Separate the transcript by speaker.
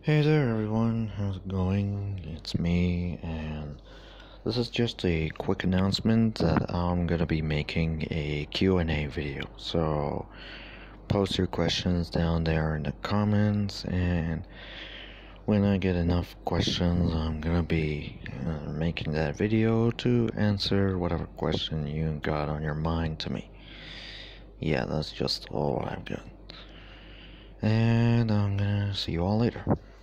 Speaker 1: Hey there everyone, how's it going? It's me, and this is just a quick announcement that I'm gonna be making a Q&A video. So post your questions down there in the comments, and when I get enough questions, I'm gonna be making that video to answer whatever question you got on your mind to me. Yeah, that's just all I've got. And I'm gonna see you all later.